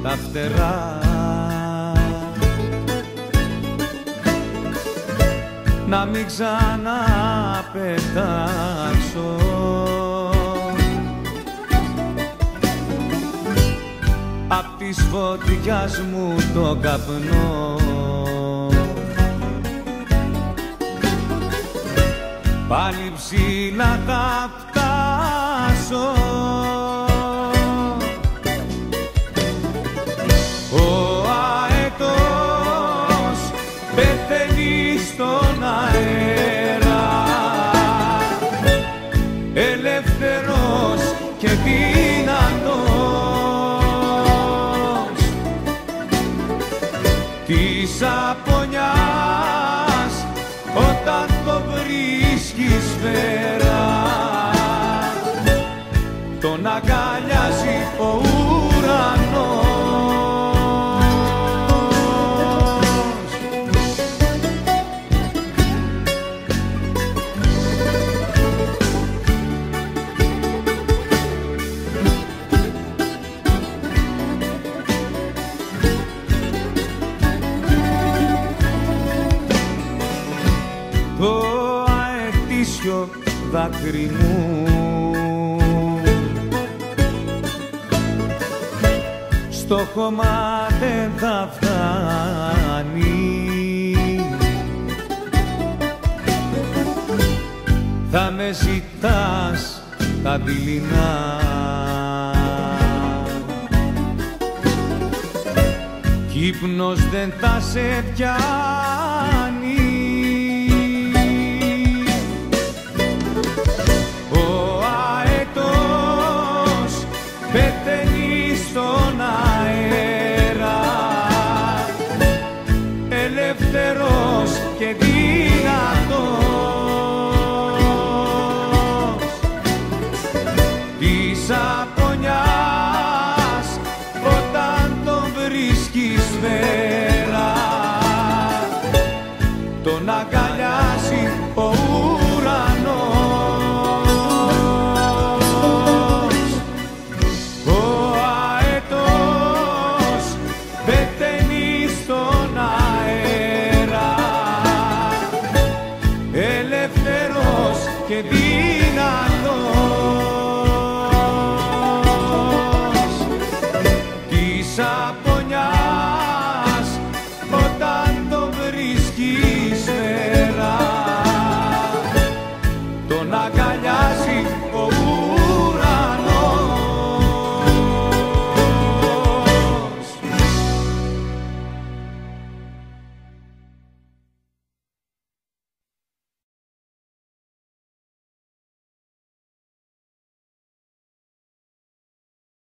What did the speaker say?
τα φτερά, να μην ξαναπετάξω απ' της φωτιάς μου το καπνό. Πάλι ψηλά θα φτάσω, ο αετός πεθαίνει στον αέρα, ελεύθερος και δυνατός της απονιάς όταν το βρίσκει σφαίρα, τον αγκαλιάζει ο ουρανός. Το αετήσιο δάκρυ μου στο χώμα δεν θα φτάνει, θα με ζητάς τα δειλινά κι ύπνος δεν θα σε πιάνει. Πεθαίνει στον αέρα, ελεύθερος και δυνατός της